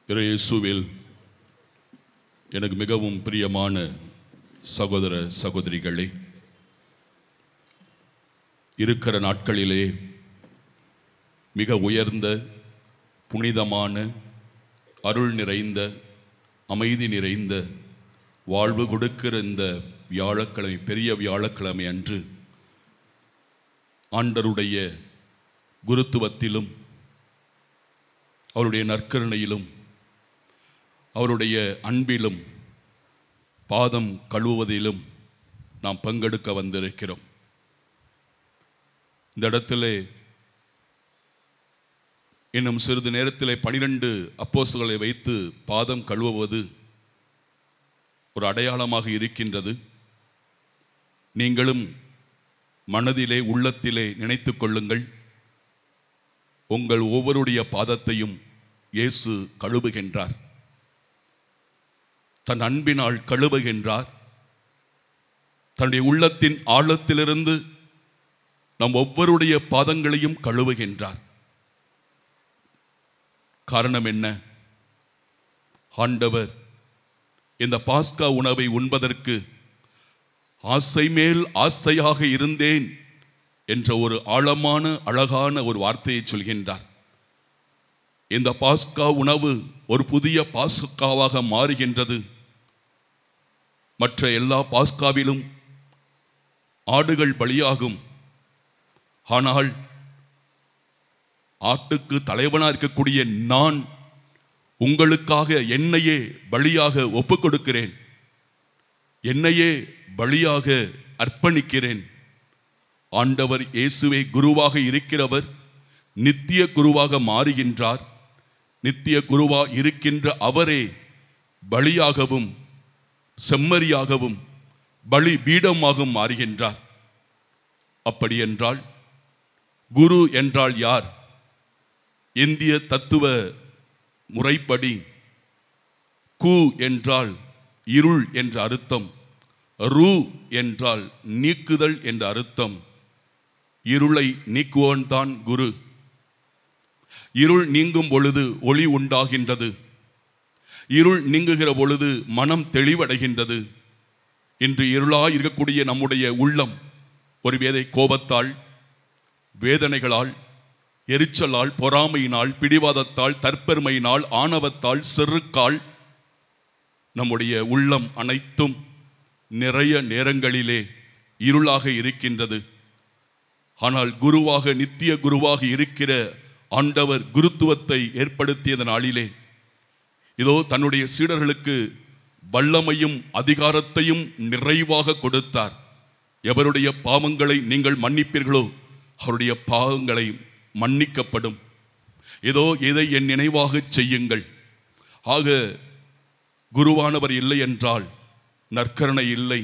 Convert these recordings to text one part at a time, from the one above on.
இயேசுவில் எனக்கு மிகவும் பிரியமான சகோதர சகோதரிகளே, இருக்கிற நாட்களிலே மிக உயர்ந்த புனிதமான அருள் நிறைந்த அமைதி நிறைந்த வாழ்வு கொடுக்கிற இந்த வியாழக்கிழமை, பெரிய வியாழக்கிழமை அன்று ஆண்டருடைய குருத்துவத்திலும் அவருடைய நற்கருணையிலும் அவருடைய அன்பிலும் பாதம் கழுவுவதிலும் நாம் பங்கெடுக்க வந்திருக்கிறோம். இந்த இடத்திலே இன்னும் சிறிது நேரத்திலே 12 அப்போஸ்தலர்களை வைத்து பாதம் கழுவுவது ஒரு அடையாளமாக இருக்கின்றது. நீங்களும் மனதிலே உள்ளத்திலே நினைத்து கொள்ளுங்கள், உங்கள் ஒவ்வொருடைய பாதத்தையும் இயேசு கழுவுகின்றார், தன் அன்பினால் கழுவுகின்றார். தன்னுடைய உள்ளத்தின் ஆழத்திலிருந்து நம் ஒவ்வொருடைய பாதங்களையும் கழுவுகின்றார். காரணம் என்ன? ஆண்டவர் இந்த பாஸ்கா உணவை உண்பதற்கு ஆசை மேல் ஆசையாக இருந்தேன் என்ற ஒரு ஆழமான அழகான ஒரு வார்த்தையை சொல்கின்றார். இந்த பாஸ்கா உணவு ஒரு புதிய பாஸ்காவாக மாறுகின்றது. மற்ற எல்லா பாஸ்காவிலும் ஆடுகள் பலியாகும், ஆனால் ஆட்டுக்கு தலைவனாக இருக்கக்கூடிய நான் உங்களுக்காக என்னையே பலியாக ஒப்புக் கொடுக்கிறேன், என்னையே பலியாக அர்ப்பணிக்கிறேன். ஆண்டவர் இயேசுவே குருவாக இருக்கிறவர் நித்திய குருவாக மாறுகின்றார். நித்திய குருவா இருக்கின்ற அவரே பலியாகவும் செம்மறியாகவும் பலி பீடமாகவும் மாறுகின்றார். அப்படி என்றால் குரு என்றால் யார்? இந்திய தத்துவ முறைப்படி கு என்றால் இருள் என்ற அர்த்தம், ரு என்றால் நீக்குதல் என்ற அர்த்தம். இருளை நீக்குவோன் தான் குரு. இருள் நீங்கும் பொழுது ஒளி உண்டாகின்றது, இருள் நீங்குகிற பொழுது மனம் தெளிவடைகின்றது. இன்று இருளாய் இருக்கக்கூடிய நம்முடைய உள்ளம் ஒருவேளை கோபத்தால், வேதனைகளால், எரிச்சலால், பொறாமையினால், பிடிவாதத்தால், தற்பெருமையினால், ஆணவத்தால், செருக்கால் நம்முடைய உள்ளம் அனைத்தும் நிறைய நேரங்களிலே இருளாக இருக்கின்றது. ஆனால் குருவாக, நித்திய குருவாக இருக்கிற ஆண்டவர் குருத்துவத்தை ஏற்படுத்திய நாளிலே இதோ தன்னுடைய சீடர்களுக்கு வல்லமையும் அதிகாரத்தையும் நிறைவாக கொடுத்தார். எவருடைய பாவங்களை நீங்கள் மன்னிப்பீர்களோ அவருடைய பாவங்களை மன்னிக்கப்படும். இதோ இதை என் நினைவாக செய்யுங்கள். ஆக குருவானவர் இல்லை என்றால் நற்கருணை இல்லை,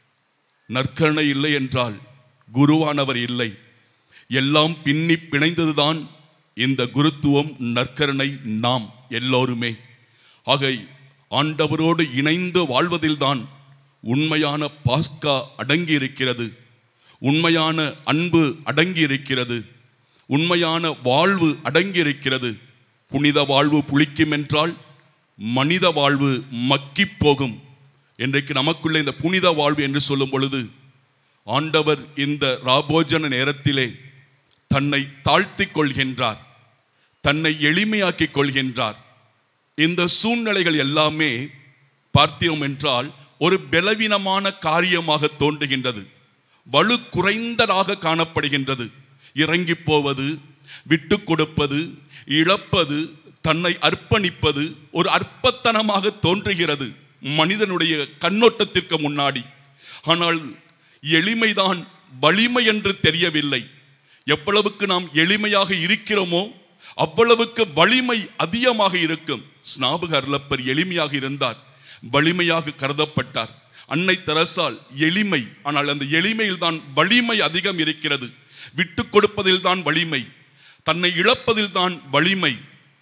நற்கருணை இல்லை என்றால் குருவானவர் இல்லை. எல்லாம் பின்னி பிணைந்ததுதான் இந்த குருத்துவம், நற்கருணை, நாம் எல்லோருமே. ஆக ஆண்டவரோடு இணைந்து வாழ்வதில்தான் உண்மையான பாஸ்கா அடங்கி இருக்கிறது, உண்மையான அன்பு அடங்கி இருக்கிறது, உண்மையான வாழ்வு அடங்கி இருக்கிறது. புனித வாழ்வு புளிக்கும் என்றால் மனித வாழ்வு மக்கி போகும். இன்றைக்கு நமக்குள்ள இந்த புனித வாழ்வு என்று சொல்லும் பொழுது ஆண்டவர் இந்த ராபோஜன நேரத்திலே தன்னை தாழ்த்தி கொள்கின்றார், தன்னை எளிமையாக்கி கொள்கின்றார். இந்த சூழ்நிலைகள் எல்லாமே பார்த்தோம் என்றால் ஒரு பலவீனமான காரியமாக தோன்றுகின்றது, வலு குறைந்ததாக காணப்படுகின்றது. இறங்கி போவது, விட்டு கொடுப்பது, இழப்பது, தன்னை அர்ப்பணிப்பது ஒரு அற்பத்தனமாக தோன்றுகிறது மனிதனுடைய கண்ணோட்டத்திற்கு முன்னாடி. ஆனால் எளிமைதான் வலிமை என்று தெரியவில்லை. எவ்வளவுக்கு நாம் எளிமையாக இருக்கிறோமோ அவ்வளவுக்கு வலிமை அதிகமாக இருக்கும். ஸ்நாபகர்லப்பர் எளிமையாக இருந்தார், வலிமையாக கருதப்பட்டார். அன்னை தெரசால் எளிமை, ஆனால் அந்த எளிமையில் தான் வலிமை அதிகம் இருக்கிறது. விட்டு கொடுப்பதில் தான் வலிமை, தன்னை இழப்பதில் தான் வலிமை,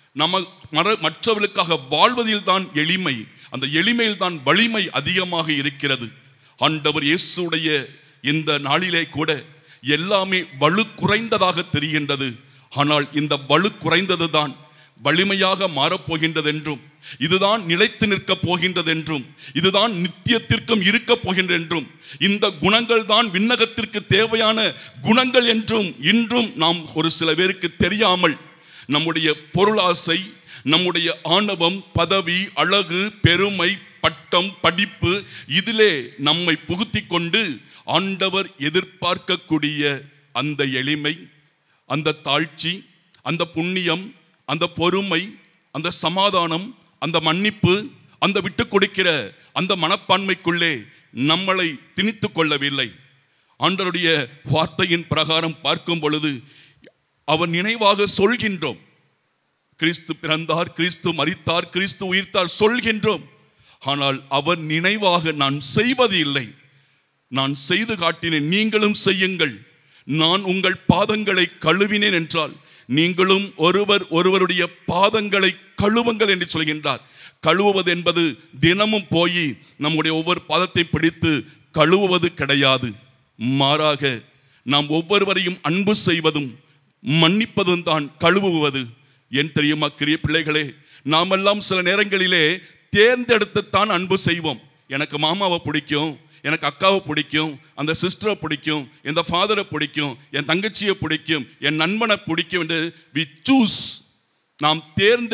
மற்றவர்களுக்காக வாழ்வதில் தான் எளிமை. அந்த எளிமையில் தான் வலிமை அதிகமாக இருக்கிறது. ஆண்டவர் இயேசுடைய இந்த நாளிலே கூட எல்லாமே வலு குறைந்ததாக தெரிகின்றது. ஆனால் இந்த வலு குறைந்தது தான் வலிமையாக மாறப்போகின்றதென்றும், இதுதான் நிலைத்து நிற்கப் போகின்றதென்றும், இதுதான் நித்தியத்திற்கும் இருக்கப் போகின்றதென்றும், இந்த குணங்கள் தான் விண்ணகத்திற்கு தேவையான குணங்கள் என்றும் இன்றும் நாம் ஒரு சில பேருக்கு தெரியாமல் நம்முடைய பொருளாசை, நம்முடைய ஆணவம், பதவி, அழகு, பெருமை, பட்டம், படிப்பு இதிலே நம்மை புகுத்தி கொண்டு ஆண்டவர் எதிர்பார்க்கக்கூடிய அந்த எளிமை, அந்த தாழ்ச்சி, அந்த புண்ணியம், அந்த பொறுமை, அந்த சமாதானம், அந்த மன்னிப்பு, அந்த விட்டு கொடுக்கிற அந்த மனப்பான்மைக்குள்ளே நம்மளை திணித்து கொள்ளவில்லை. ஆண்டவருடைய வார்த்தையின் பிரகாரம் பார்க்கும் பொழுது அவர் நினைவாக சொல்கின்றோம். கிறிஸ்து பிறந்தார், கிறிஸ்து மரித்தார், கிறிஸ்து உயிர்த்தார் சொல்கின்றோம். ஆனால் அவர் நினைவாக நான் செய்வது இல்லை. நான் செய்து காட்டினேன், நீங்களும் செய்யுங்கள். நான் உங்கள் பாதங்களை கழுவினேன் என்றால் நீங்களும் ஒருவருடைய பாதங்களை கழுவுங்கள் என்று சொல்கின்றார். கழுவுவது என்பது தினமும் போய் நம்முடைய ஒவ்வொரு பாதத்தை பிடித்து கழுவுவது கிடையாது. மாறாக நாம் ஒவ்வொருவரையும் அன்பு செய்வதும் மன்னிப்பதும் தான் கழுவுவது. ஏன் தெரியுமா பிள்ளைகளே, நாமெல்லாம் சில நேரங்களிலே தேர்ந்தெடுத்துத்தான் அன்பு செய்வோம். எனக்கு மாமாவை பிடிக்கும், எனக்கு அக்காவை பிடிக்கும், அந்த சிஸ்டரை பிடிக்கும், என் ஃபாதரை பிடிக்கும், என் தங்கச்சியை பிடிக்கும், என் நண்பனை பிடிக்கும் என்று we choose. நாம்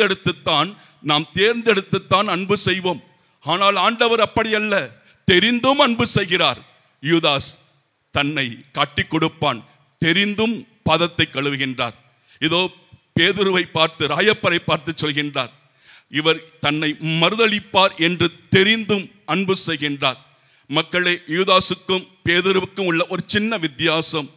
தேர்ந்தெடுத்துத்தான் அன்பு செய்வோம். ஆனால் ஆண்டவர் அப்படி அல்ல, தெரிந்தும் அன்பு செய்கிறார். யூதாஸ் தன்னை காட்டிக் கொடுப்பான், தெரிந்தும் பாதத்தை கழுவுகின்றார். இதோ பேதுருவை பார்த்து, ராயப்பரை பார்த்து சொல்கின்றார், இவர் தன்னை மறுதளிப்பார் என்று தெரிந்தும் அன்பு செய்கின்றார். மக்களே, யூதாசுக்கும் பேதுருவுக்கும் உள்ள ஒரு சின்ன வித்தியாசம்,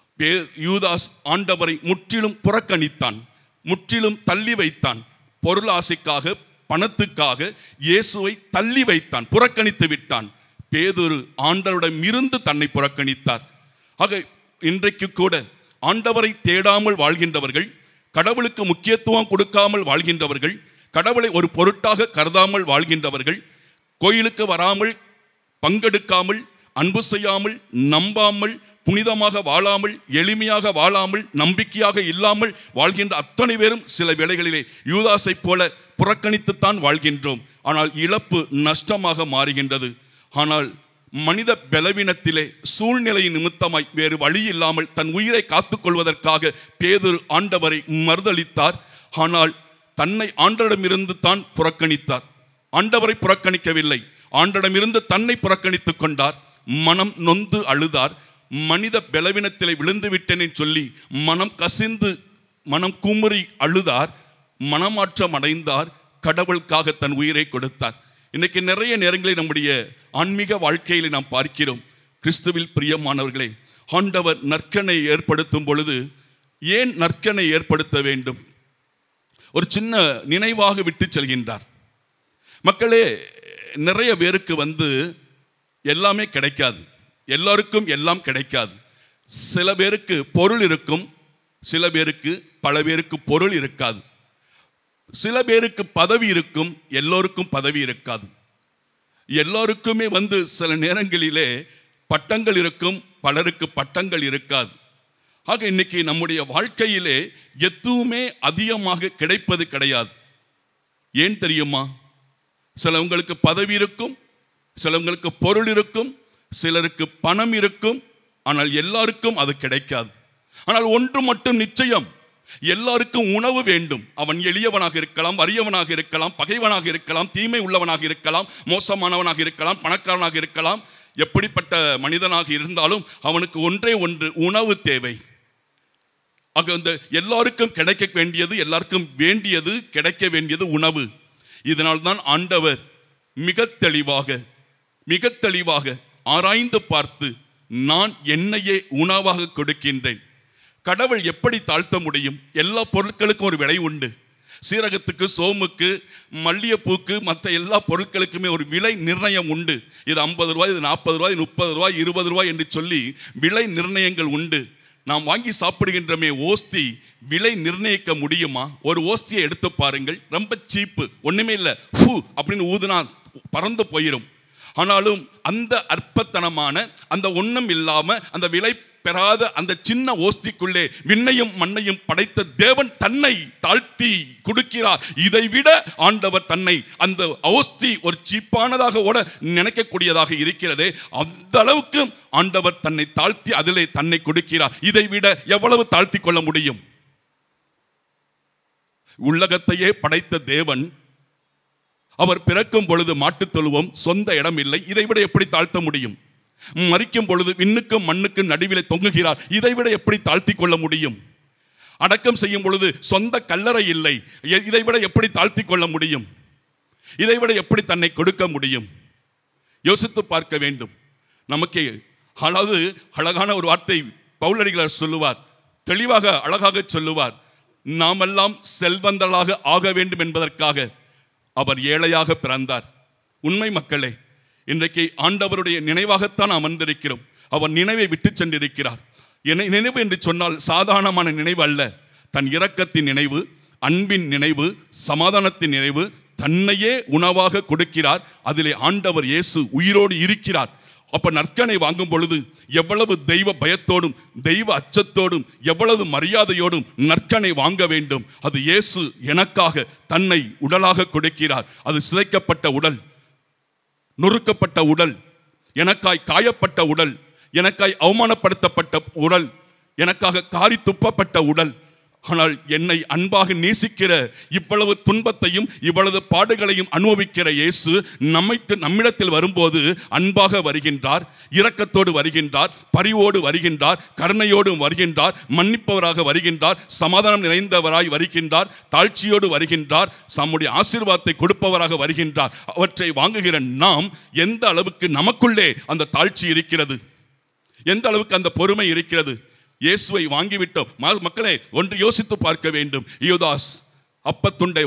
யூதாஸ் ஆண்டவரை முற்றிலும் புறக்கணித்தான், முற்றிலும் தள்ளி வைத்தான். பொருளாசைக்காக, பணத்துக்காக இயேசுவை தள்ளி வைத்தான், புறக்கணித்து விட்டான். பேதுரு ஆண்டவரிடம் இருந்து தன்னை புறக்கணித்தார். ஆக இன்றைக்கு கூட ஆண்டவரை தேடாமல் வாழ்கின்றவர்கள், கடவுளுக்கு முக்கியத்துவம் கொடுக்காமல் வாழ்கின்றவர்கள், கடவுளை ஒரு பொருட்டாக கருதாமல் வாழ்கின்றவர்கள், கோயிலுக்கு வராமல், பங்கெடுக்காமல், அன்பு செய்யாமல், நம்பாமல், புனிதமாக வாழாமல், எளிமையாக வாழாமல், நம்பிக்கையாக இல்லாமல் வாழ்கின்ற அத்தனை பேரும் சில வேளைகளிலே யூதாசை போல புறக்கணித்துத்தான் வாழ்கின்றோம். ஆனால் இழப்பு நஷ்டமாக மாறுகின்றது. ஆனால் மனித பலவீனத்திலே சூழ்நிலை நிமித்தமாய் வேறு வழி இல்லாமல் தன் உயிரை காத்துக்கொள்வதற்காக பேதுரு ஆண்டவரை மறுதளித்தார். ஆனால் தன்னை ஆண்டவரிடமிருந்து தான் புறக்கணித்தார். ஆண்டவரை புறக்கணிக்கவில்லை, ஆண்டவரிடமிருந்து தன்னை புறக்கணித்துக் கொண்டார். மனம் நொந்து அழுதார். மனித பலவீனத்திலே விழுந்து விட்டேனே சொல்லி மனம் கசிந்து, மனம் குமுறி அழுதார். மனமாற்றம் அடைந்தார். கடவுளுக்காக தன் உயிரை கொடுத்தார். இன்னைக்கு நிறைய நேரங்களில் நம்முடைய ஆன்மீக வாழ்க்கையில் நாம் பார்க்கிறோம். கிறிஸ்துவில் பிரியமானவர்களே, ஆண்டவர் நற்கனை ஏற்படுத்தும் பொழுது ஏன் நற்கனை ஏற்படுத்த வேண்டும்? ஒரு சின்ன நினைவாக விட்டு செல்கின்றார். மக்களே, நிறைய பேருக்கு எல்லாமே கிடைக்காது, எல்லாருக்கும் எல்லாம் கிடைக்காது. சில பேருக்கு பொருள் இருக்கும், சில பேருக்கு, பல பேருக்கு பொருள் இருக்காது. சில பேருக்கு பதவி இருக்கும், எல்லோருக்கும் பதவி இருக்காது. எல்லோருக்குமே சில நேரங்களிலே பட்டங்கள் இருக்கும், பலருக்கு பட்டங்கள் இருக்காது. ஆக இன்னைக்கு நம்முடைய வாழ்க்கையிலே எதுவுமே அதிகமாக கிடைப்பது கிடையாது. ஏன் தெரியுமா? சிலவங்களுக்கு பதவி இருக்கும், சிலவங்களுக்கு பொருள் இருக்கும், சிலருக்கு பணம் இருக்கும். ஆனால் எல்லாருக்கும் அது கிடைக்காது. ஆனால் ஒன்று மட்டும் நிச்சயம், எல்லாருக்கும் உணவு வேண்டும். அவன் எளியவனாக இருக்கலாம், வறியவனாக இருக்கலாம், பகைவனாக இருக்கலாம், தீமை உள்ளவனாக இருக்கலாம், மோசமானவனாக இருக்கலாம், பணக்காரனாக இருக்கலாம். எப்படிப்பட்ட மனிதனாக இருந்தாலும் அவனுக்கு ஒன்றே ஒன்று, உணவு தேவை. ஆக அந்த எல்லாருக்கும் கிடைக்க வேண்டியது, எல்லாருக்கும் வேண்டியது, கிடைக்க வேண்டியது உணவு. இதனால்தான் ஆண்டவர் மிக தெளிவாக ஆராய்ந்து பார்த்து, நான் என்னையே உணவாக கொடுக்கின்றேன். கடவுள் எப்படி தாழ்த்த முடியும்? எல்லா பொருட்களுக்கும் ஒரு விலை உண்டு. சீரகத்துக்கு, சோமுக்கு, மல்லிகைப்பூக்கு, மற்ற எல்லா பொருட்களுக்குமே ஒரு விலை நிர்ணயம் உண்டு. இது 50 ரூபாய், இது 40 ரூபாய், 30 ரூபாய், 20 ரூபாய் என்று சொல்லி விலை நிர்ணயங்கள் உண்டு. நாம் வாங்கி சாப்பிடுகின்றமே ஓஸ்தி விலை நிர்ணயிக்க முடியுமா? ஒரு ஓஸ்தியை எடுத்து பாருங்கள், ரொம்ப சீப்பு, ஒண்ணுமே இல்லை, ஃபூ அப்படின்னு ஊதுனா பறந்து போயிடும். ஆனாலும் அந்த அற்பத்தனமான, அந்த ஒன்றும் இல்லாம, அந்த விலை பெறாத அந்த சின்ன ஓஸ்திக்குள்ளே விண்ணையும் மண்ணையும் படைத்த தேவன் தன்னை தாழ்த்தி கொடுக்கிறார். இதைவிட ஆண்டவர் தன்னை அந்த ஓஸ்தி ஒரு சீப்பானதாக ஓட நினைக்கக்கூடியதாக இருக்கிறதே, அந்த அளவுக்கு ஆண்டவர் தன்னை தாழ்த்தி அதிலே தன்னை கொடுக்கிறார். இதைவிட எவ்வளவு தாழ்த்தி கொள்ள முடியும்? உலகத்தையே படைத்த தேவன், அவர் பிறக்கும் பொழுது மாட்டுத் தொழுவம், சொந்த இடம் இல்லை. இதைவிட எப்படி தாழ்த்த முடியும்? மரிக்கும் பொழுது விண்ணுக்கும் மண்ணுக்கும் நடுவிலே தொங்குகிறார். இதைவிட எப்படி தாழ்த்தி கொள்ள முடியும்? அடக்கம் செய்யும் பொழுது சொந்த கல்லறை இல்லை. இதைவிட எப்படி தாழ்த்தி கொள்ள முடியும்? இதைவிட எப்படி தன்னை கொடுக்க முடியும்? யோசித்து பார்க்க வேண்டும். நமக்கு அதாவது அழகான ஒரு வார்த்தை பவுலடிகளார் சொல்லுவார், தெளிவாக அழகாக சொல்லுவார். நாமெல்லாம் செல்வந்தர்களாக ஆக வேண்டும் என்பதற்காக அவர் ஏழையாக பிறந்தார். உண்மை மக்களே, இன்றைக்கு ஆண்டவருடைய நினைவாகத்தான் அமர்ந்திருக்கிறோம். அவர் நினைவை விட்டு சென்றிருக்கிறார். நினைவு என்று சொன்னால் சாதாரணமான நினைவு அல்ல. தன் இரக்கத்தின் நினைவு, அன்பின் நினைவு, சமாதானத்தின் நினைவு, தன்னையே உணவாக கொடுக்கிறார். அதிலே ஆண்டவர் இயேசு உயிரோடு இருக்கிறார். அப்ப நற்கனை வாங்கும் பொழுது எவ்வளவு தெய்வ பயத்தோடும் தெய்வ அச்சத்தோடும் எவ்வளவு மரியாதையோடும் நற்கனை வாங்க வேண்டும். அது இயேசு எனக்காக தன்னை உடலாக கொடுக்கிறார். அது சிதைக்கப்பட்ட உடல், நொறுக்கப்பட்ட உடல், எனக்காய் காயப்பட்ட உடல், எனக்காய் அவமானப்படுத்தப்பட்ட உடல், எனக்காக காரி துப்பப்பட்ட உடல். ஆனால் என்னை அன்பாக நேசிக்கிற, இவ்வளவு துன்பத்தையும் இவ்வளவு பாடுகளையும் அனுபவிக்கிற இயேசு நம்மிடத்தில் வரும்போது அன்பாக வருகின்றார், இரக்கத்தோடு வருகின்றார், பரிவோடு வருகின்றார், கருணையோடு வருகின்றார், மன்னிப்பவராக வருகின்றார், சமாதானம் நிறைந்தவராய் வருகின்றார், தாழ்ச்சியோடு வருகின்றார், நம்முடைய ஆசீர்வாதத்தை கொடுப்பவராக வருகின்றார். அவற்றை வாங்குகிற நாம் எந்த அளவுக்கு நமக்குள்ளே அந்த தாழ்ச்சி இருக்கிறது, எந்த அளவுக்கு அந்த பொறுமை இருக்கிறது? இயேசுவை வாங்கிவிட்டோம். மக்களே, ஒன்று யோசித்து பார்க்க வேண்டும். யூதாஸ் அப்பத்துண்டை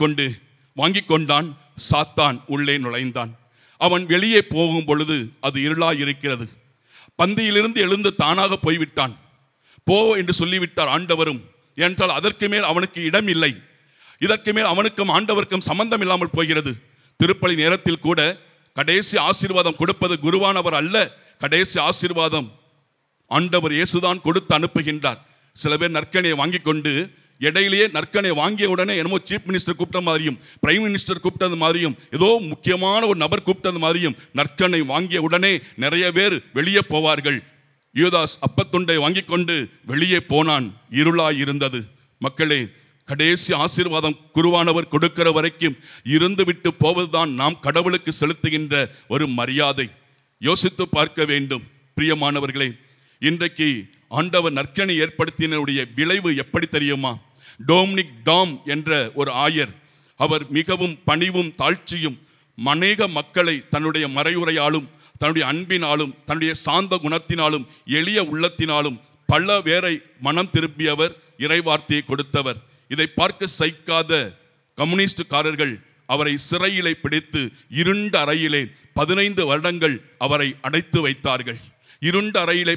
வாங்கிக் கொண்டான். சாத்தான் உள்ளே நுழைந்தான். அவன் வெளியே போகும் பொழுது அது இருளாய் இருக்கிறது. பந்தியிலிருந்து எழுந்து தானாக போய்விட்டான். போ என்று சொல்லிவிட்டார் ஆண்டவரும். என்றால் அதற்கு மேல் அவனுக்கு இடம் இல்லை. இதற்கு மேல் அவனுக்கும் ஆண்டவருக்கும் சம்பந்தம் இல்லாமல் போகிறது. திருப்பலி நேரத்தில் கூட கடைசி ஆசீர்வாதம் கொடுப்பது குருவானவர் அல்ல. கடைசி ஆசீர்வாதம் ஆண்டவர் இயேசுதான் கொடுத்து அனுப்புகின்றார். சில பேர் நற்கனையை வாங்கி கொண்டு இடையிலேயே நற்கனை வாங்கிய உடனே என்னமோ சீஃப் மினிஸ்டர் கூப்பிட்ட மாதிரியும், பிரைம் மினிஸ்டர் கூப்பிட்டது மாதிரியும், ஏதோ முக்கியமான ஒரு நபர் கூப்பிட்டது மாதிரியும் நற்கனை வாங்கிய உடனே நிறைய பேர் வெளியே போவார்கள். யூதாஸ் அப்பத்துண்டை வாங்கி கொண்டு வெளியே போனான். இருளாய் இருந்தது. மக்களே, கடைசி ஆசீர்வாதம் குருவானவர் கொடுக்கிற வரைக்கும் இருந்து விட்டு போவதுதான் நாம் கடவுளுக்கு செலுத்துகின்ற ஒரு மரியாதை. யோசித்து பார்க்க வேண்டும். பிரியமானவர்களே, இன்றைக்கு ஆண்டவர் நற்கனை ஏற்படுத்தினுடைய விளைவு எப்படி தெரியுமா? டொமினிக் டாம் என்ற ஒரு ஆயர், அவர் மிகவும் பணிவும் தாழ்ச்சியும் அநேக மக்களை தன்னுடைய மறைவுரையாலும் தன்னுடைய அன்பினாலும் தன்னுடைய சாந்த குணத்தினாலும் எளிய உள்ளத்தினாலும் பல பேரை மனம் திருப்பியவர், இறைவார்த்தையை கொடுத்தவர். இதை பார்க்க சகிக்காத கம்யூனிஸ்டுக்காரர்கள் அவரை சிறையிலே பிடித்து இருண்ட அறையிலே 15 வருடங்கள் அவரை அடைத்து வைத்தார்கள். இருண்ட அறையிலே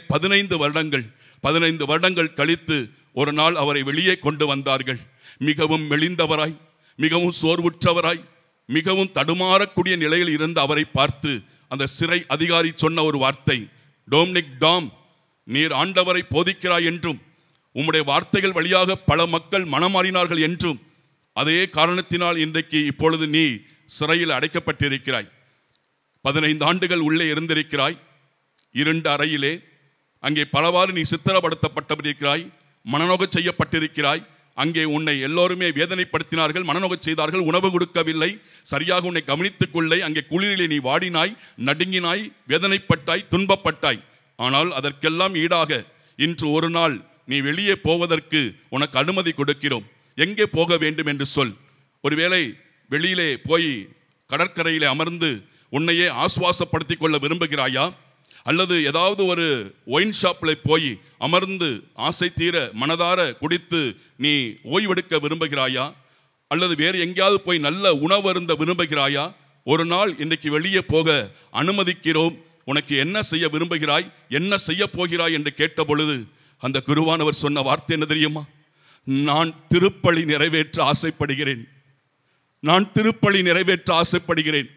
15 வருடங்கள் கழித்து ஒரு நாள் அவரை வெளியே கொண்டு வந்தார்கள். மிகவும் மெலிந்தவராய், மிகவும் சோர்வுற்றவராய், மிகவும் தடுமாறக்கூடிய நிலையில் இருந்த அவரை பார்த்து அந்த சிறை அதிகாரி சொன்ன ஒரு வார்த்தை, டொமினிக் டாம், நீர் ஆண்டவரை போதிக்கிறாய் என்றும் உம்முடைய வார்த்தைகள் வழியாக பல மக்கள் மனமாறினார்கள் என்றும் அதே காரணத்தினால் இன்றைக்கு இப்பொழுது நீ சிறையில் அடைக்கப்பட்டிருக்கிறாய். 15 ஆண்டுகள் உள்ளே இருந்திருக்கிறாய். இருண்ட அறையிலே அங்கே பலவாறு நீ சித்திரப்படுத்தப்பட்டிருக்கிறாய், மனநோக செய்யப்பட்டிருக்கிறாய். அங்கே உன்னை எல்லோருமே வேதனைப்படுத்தினார்கள், மனநோக செய்தார்கள், உணவு கொடுக்கவில்லை, சரியாக உன்னை கவனித்துக் கொள்ளை. அங்கே குளிரிலே நீ வாடினாய், நடுங்கினாய், வேதனைப்பட்டாய், துன்பப்பட்டாய். ஆனால் அதற்கெல்லாம் ஈடாக இன்று ஒரு நாள் நீ வெளியே போவதற்கு உனக்கு அனுமதி கொடுக்கிறோம். எங்கே போக வேண்டும் என்று சொல். ஒருவேளை வெளியிலே போய் கடற்கரையிலே அமர்ந்து உன்னையே ஆசுவாசப்படுத்தி கொள்ள விரும்புகிறாயா? அல்லது ஏதாவது ஒரு ஒயின் ஷாப்பில் போய் அமர்ந்து ஆசை தீர மனதார குடித்து நீ ஓய்வெடுக்க விரும்புகிறாயா? அல்லது வேறு எங்கேயாவது போய் நல்ல உணவு அருந்த விரும்புகிறாயா? ஒரு நாள் இன்றைக்கு வெளியே போக அனுமதிக்கிறோம். உனக்கு என்ன செய்ய விரும்புகிறாய், என்ன செய்ய போகிறாய் என்று கேட்ட பொழுது அந்த குருவானவர் சொன்ன வார்த்தை என்ன தெரியுமா? நான் திருப்பலி நிறைவேற்ற ஆசைப்படுகிறேன். நான் திருப்பலி நிறைவேற்ற ஆசைப்படுகிறேன்.